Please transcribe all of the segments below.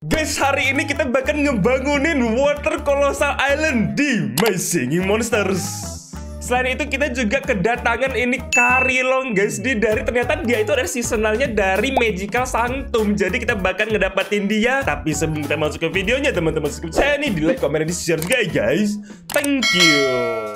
Guys, hari ini kita bakal ngebangunin Water Colossal Island di My Singing Monsters. Selain itu kita juga kedatangan ini Karilong guys. Ternyata dia itu ada seasonalnya dari Magical Sanctum. Jadi kita bakal ngedapatin dia. Tapi sebelum kita masuk ke videonya, teman-teman subscribe saya nih, di like, komen, dan di share juga guys. Thank you.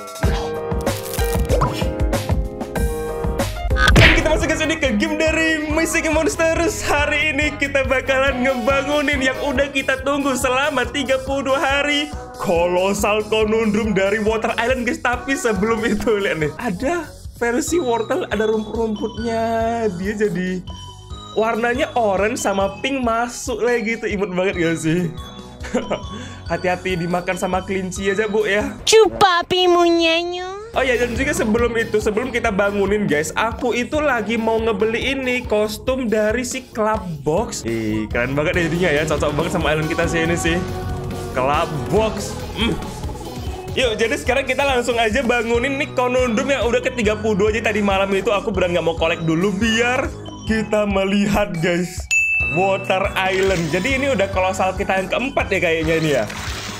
Masuk ke sini ke game dari My Singing Monsters. Hari ini kita bakalan ngebangunin yang udah kita tunggu selama 32 hari, Colossal Conundrum dari Water Island guys. Tapi sebelum itu lihat nih, ada versi wortel, ada rumput-rumputnya. Dia jadi warnanya orange sama pink masuk lagi gitu. Imut banget gak sih? Hati-hati dimakan sama kelinci aja bu ya. Cupapi munyanyo. Oh ya, dan juga sebelum kita bangunin guys, aku itu lagi mau ngebeli ini kostum dari si Club Box. Keren banget ya jadinya ya, cocok banget sama island kita sih ini sih. Club Box. Yuk, jadi sekarang kita langsung aja bangunin nih Conundrum yang udah ke 32 aja. Tadi malam itu aku beneran nggak mau collect dulu biar kita melihat guys Water Island. Jadi ini udah kolosal kita yang keempat ya kayaknya ini ya.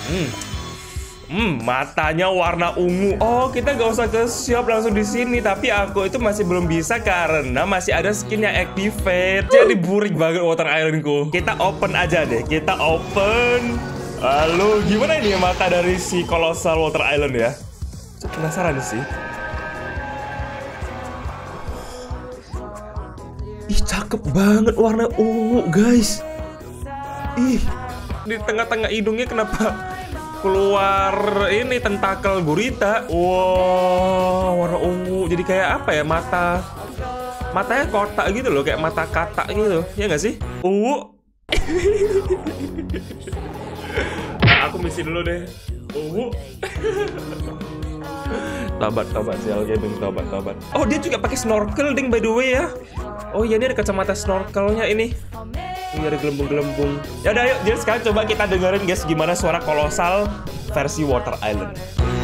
Matanya warna ungu. Oh, kita gak usah ke shop, langsung di sini. Tapi aku itu masih belum bisa karena masih ada skin yang activate. Jadi burik banget Water Islandku. Kita open aja deh. Kita open. Lalu gimana ini mata dari si Colossal Water Island ya? Penasaran sih. Ih, cakep banget warna ungu guys. Ih, di tengah-tengah hidungnya kenapa keluar ini tentakel gurita? Wow, warna ungu. Jadi kayak apa ya, matanya kotak gitu loh, kayak mata katak gitu. Ya nggak sih? Ungu. Aku misi dulu deh. Ungu. Tobat Sial Gaming, tobat. Oh, dia juga pakai snorkel ding by the way ya. Oh iya, ini ada kacamata snorkelnya ini. Ini ada gelembung-gelembung. Ya udah, yuk. Jadi sekarang coba kita dengerin guys gimana suara kolosal versi Water Island.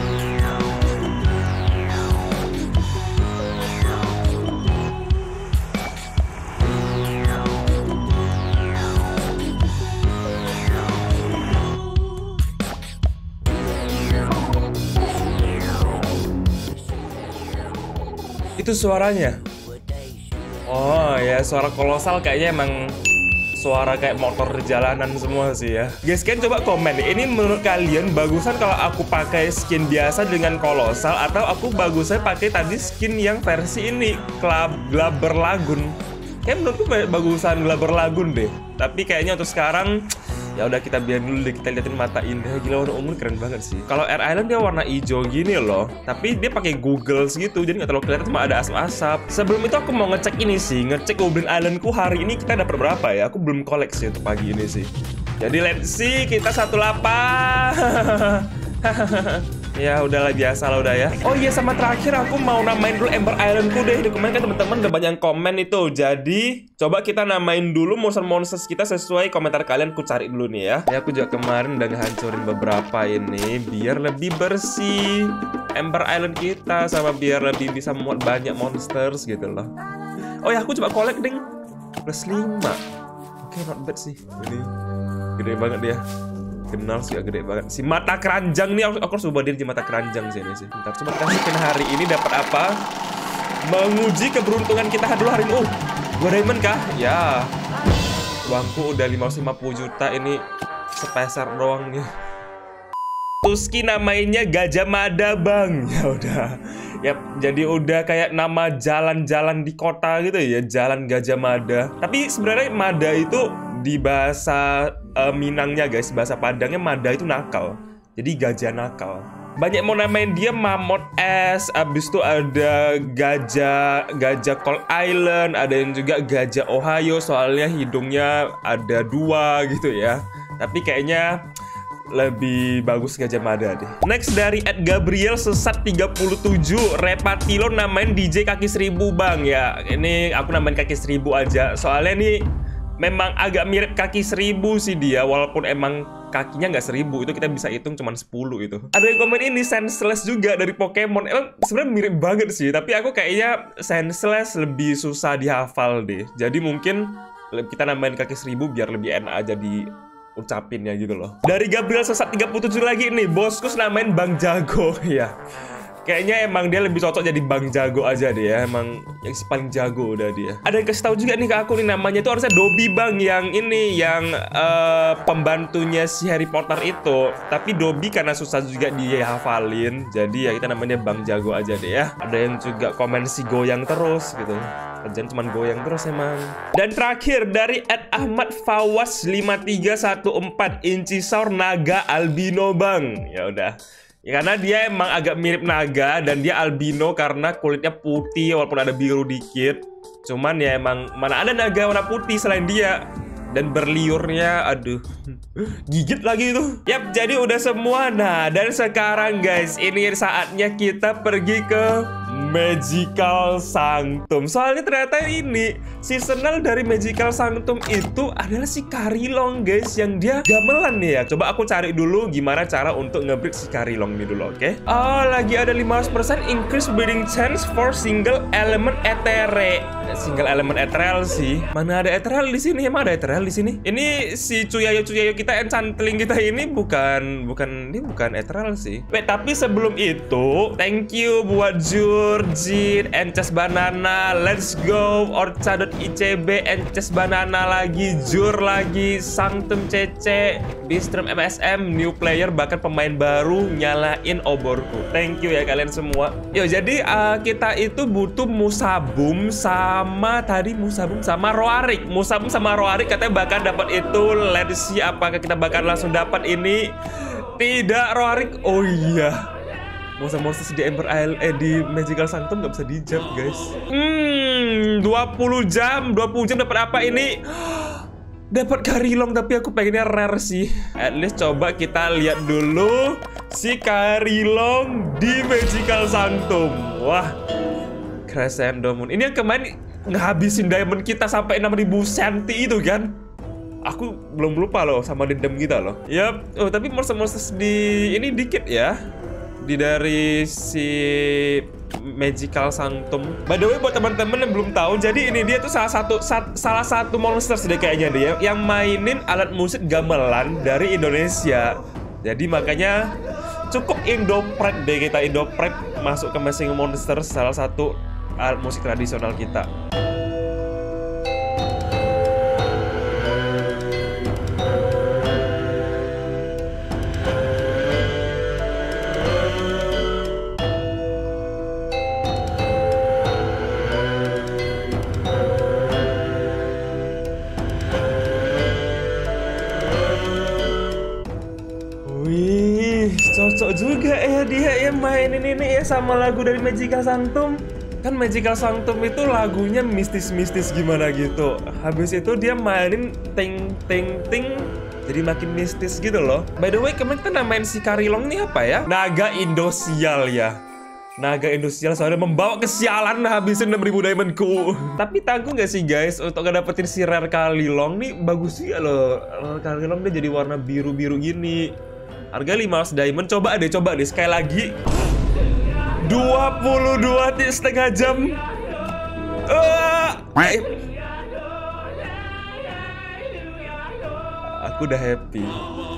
Itu suaranya. Oh ya, suara kolosal kayaknya emang suara kayak motor jalanan semua sih ya. Guys, kalian coba komen nih, ini menurut kalian bagusan kalau aku pakai skin biasa dengan kolosal atau aku bagusnya pakai tadi skin yang versi ini Glabber Lagoon? Kayak menurutku bagusan Glabber Lagoon deh. Tapi kayaknya untuk sekarang ya udah, kita biar dulu deh, kita liatin mata indah. Gila, warna ungu keren banget sih. Kalau Air Island dia warna hijau gini loh, tapi dia pakai googles gitu, jadi nggak terlalu kelihatan, cuma ada asap-asap. Sebelum itu aku mau ngecek ini sih, ngecek Goblin Islandku hari ini kita dapat berapa ya. Aku belum koleksi untuk pagi ini sih. Jadi let's see, kita 18. Ya udahlah, biasa lah udah ya. Oh iya, sama terakhir aku mau namain dulu Ember Islandku deh. Di komen kan teman-teman udah banyak komen itu. Jadi coba kita namain dulu monsters kita sesuai komentar kalian. Aku cari dulu nih ya. Ya, aku juga kemarin udah ngehancurin beberapa ini biar lebih bersih Ember Island kita, sama biar lebih bisa muat banyak monsters gitu loh. Oh ya, aku coba collect ding plus 5. Oke, not bad sih. Ini gede banget dia. Kenal sih, gede banget. Si mata keranjang nih, aku harus ubah diri di mata keranjang sih ini sih. Bentar, coba kita masukin hari ini dapat apa. Menguji keberuntungan kita dulu hari ini. Gua diamond kah? Ya. Uangku udah 550 juta, ini sepeser doang nih. Tuski namanya Gajah Mada bang. Ya udah. Ya, jadi udah kayak nama jalan-jalan di kota gitu ya, Jalan Gajah Mada. Tapi sebenarnya Mada itu di bahasa Minangnya guys, bahasa Padangnya Mada itu nakal. Jadi gajah nakal. Banyak mau namain dia Mammoth S. Abis itu ada gajah Cold Island. Ada yang juga gajah Ohio, soalnya hidungnya ada 2 gitu ya. Tapi kayaknya lebih bagus Gajah Mada deh. Next dari Ed Gabriel Sesat 37, Repatilo namain DJ kaki 1000 bang. Ya, ini aku namain kaki 1000 aja. Soalnya nih memang agak mirip kaki 1000 sih dia, walaupun emang kakinya nggak 1000, itu kita bisa hitung cuma 10 itu. Ada yang komen ini Senseless juga dari Pokemon. Emang sebenarnya mirip banget sih, tapi aku kayaknya Senseless lebih susah dihafal deh. Jadi mungkin kita nambahin kaki 1000 biar lebih enak aja di ucapinnya gitu loh. Dari Gabriel Sesat 37 lagi nih, bosku namain Bang Jago. Ya, kayaknya emang dia lebih cocok jadi Bang Jago aja deh ya. Emang yang paling jago udah dia. Ada yang kasih tahu juga nih ke aku nih, namanya itu harusnya Dobby Bang, yang ini yang pembantunya si Harry Potter itu. Tapi Dobby karena susah juga dia hafalin, jadi ya kita namanya Bang Jago aja deh ya. Ada yang juga komen si goyang terus gitu. Kerjaan cuman goyang terus emang. Dan terakhir dari @ahmadfawas5314, Incisaur naga albino Bang. Ya udah. Ya, karena dia emang agak mirip naga dan dia albino karena kulitnya putih walaupun ada biru dikit. Cuman ya emang mana ada naga warna putih selain dia. Dan berliurnya, aduh, gigit lagi itu. Yap, jadi udah semua. Nah, dan sekarang guys, ini saatnya kita pergi ke Magical Sanctum. Soalnya ternyata ini seasonal dari Magical Sanctum itu adalah si Karilong guys, yang dia gamelan nih ya. Coba aku cari dulu gimana cara untuk nge-breed si Karilong ini dulu, oke? Oh, lagi ada 500% increase breeding chance for single element etere. Single element ethereal sih. Mana ada ethereal di sini? Emang ada ethereal di sini? Ini si Cuyayo kita, enchantling kita ini bukan ethereal sih. Wait, tapi sebelum itu, thank you buat Jurjin, Ences Banana, Let's Go, Orchadot ICB, Ences Banana lagi, Jur lagi, Sanctum CC, Bistrom MSM, new player, bahkan pemain baru nyalain oborku. Thank you ya kalian semua. Yo, jadi kita itu butuh Musabum sama Roarik. Musabum sama Roarik katanya bakal dapat itu. Let's see apakah kita bakal langsung dapat ini. Tidak, Roarik. Oh iya. Monster di Ember Isle, di Magical Sanctum nggak bisa dijab guys. 20 jam dapat apa ini? Dapat Karilong, tapi aku pengennya rare sih. At least coba kita lihat dulu si Karilong di Magical Sanctum. Wah, Crescendo Moon. Ini yang kemarin ngehabisin diamond kita sampai 6000 cm itu kan. Aku belum lupa loh sama dendam kita loh. Yap. Oh, tapi monster di ini dikit ya. Dari si Magical Sanctum. By the way, buat teman-teman yang belum tahu, jadi ini dia tuh salah satu monster deh kayaknya dia yang mainin alat musik gamelan dari Indonesia. Jadi makanya cukup Indopret deh kita. Indopret masuk ke Missing Monster, salah satu alat musik tradisional kita. Cocok juga ya dia ya mainin ini ya sama lagu dari Magical Sanctum. Kan Magical Sanctum itu lagunya mistis-mistis gimana gitu. Habis itu dia mainin ting ting ting, jadi makin mistis gitu loh. By the way, kemarin kita namain si Karilong ini apa ya? Naga Indosial ya. Naga Indosial soalnya membawa kesialan, habisin 6000 diamondku. Tapi tangguh gak sih guys untuk ngedapetin si rare Karilong nih? Bagus sih ya loh. Karilong dia jadi warna biru-biru gini. Harga 500 diamond. Coba deh sekali lagi. 22,5 jam. Aku udah happy.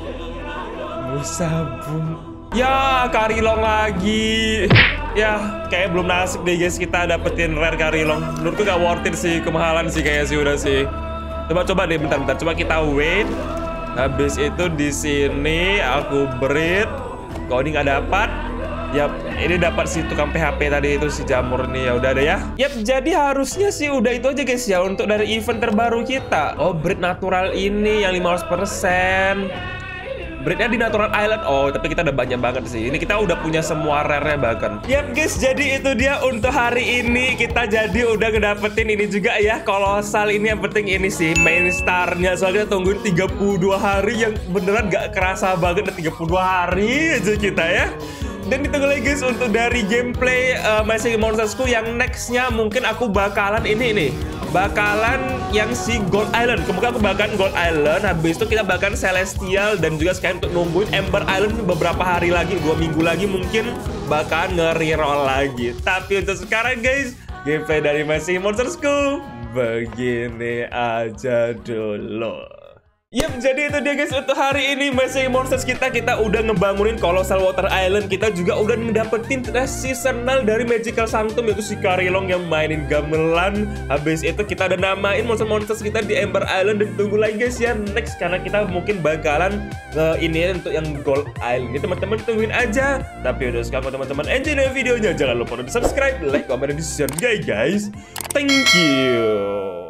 Musabum. Ya, Karilong lagi. Ya, kayak belum nasib deh guys kita dapetin rare Karilong. Menurutku gak worth it sih, kemahalan sih kayaknya sih udah sih. Coba deh bentar. Coba kita wait. Habis itu di sini aku breed. Kok ini nggak dapat? Yap, ini dapat si tukang PHP tadi itu si jamur nih. Ya udah deh ya. Yap, jadi harusnya sih udah itu aja guys ya untuk dari event terbaru kita. Oh, breed natural ini yang 500%. Breednya di Natural Island. Oh, tapi kita udah banyak banget sih. Ini kita udah punya semua rare-nya bahkan. Yap guys, jadi itu dia untuk hari ini. Kita jadi udah ngedapetin ini juga ya, kolosal. Ini yang penting ini sih main starnya. Soalnya kita tungguin 32 hari yang beneran gak kerasa banget. 32 hari aja kita ya. Dan ditunggu lagi guys untuk dari gameplay Missing Monstersku yang nextnya mungkin aku bakalan ini nih. Bakalan yang si Gold Island. Kemudian aku bakalan Gold Island. Habis itu kita bakalan Celestial. Dan juga sekarang untuk nungguin Ember Island beberapa hari lagi, 2 minggu lagi mungkin bakalan nge-reroll lagi. Tapi untuk sekarang guys, gameplay dari Missing Monstersku begini aja dulu. Yap, jadi itu dia guys untuk hari ini Messing Monsters kita udah ngebangunin Colossal Water Island. Kita juga udah ngedapetin seasonal dari Magical Sanctum, yaitu si Karilong yang mainin gamelan. Habis itu kita udah namain monsters kita di Ember Island. Dan tunggu lagi guys ya next, karena kita mungkin bakalan ini untuk yang Gold Island. Jadi teman-teman tungguin aja. Tapi udah sekarang teman-teman enjoy videonya, jangan lupa untuk subscribe, like, comment, dan share guys. Thank you.